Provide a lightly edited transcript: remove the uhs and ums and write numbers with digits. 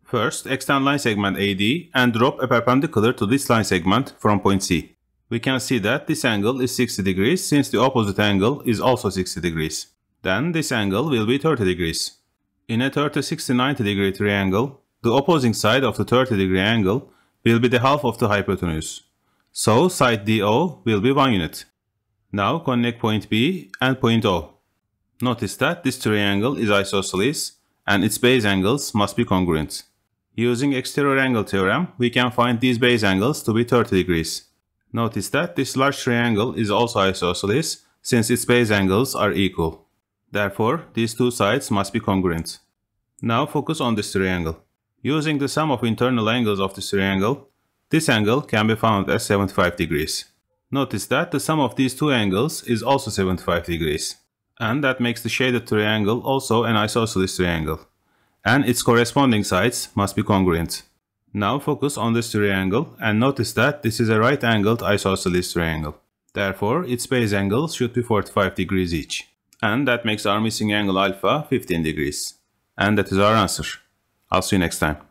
First, extend line segment AD and drop a perpendicular to this line segment from point C. We can see that this angle is 60 degrees since the opposite angle is also 60 degrees. Then this angle will be 30 degrees. In a 30-60-90 degree triangle, the opposing side of the 30 degree angle will be the half of the hypotenuse. So side DO will be 1 unit. Now connect point B and point O. Notice that this triangle is isosceles and its base angles must be congruent. Using exterior angle theorem, we can find these base angles to be 30 degrees. Notice that this large triangle is also isosceles since its base angles are equal. Therefore, these two sides must be congruent. Now focus on this triangle. Using the sum of internal angles of this triangle, this angle can be found as 75 degrees. Notice that the sum of these two angles is also 75 degrees. And that makes the shaded triangle also an isosceles triangle. And its corresponding sides must be congruent. Now focus on this triangle and notice that this is a right-angled isosceles triangle. Therefore, its base angles should be 45 degrees each. And that makes our missing angle alpha 15 degrees. And that is our answer. I'll see you next time.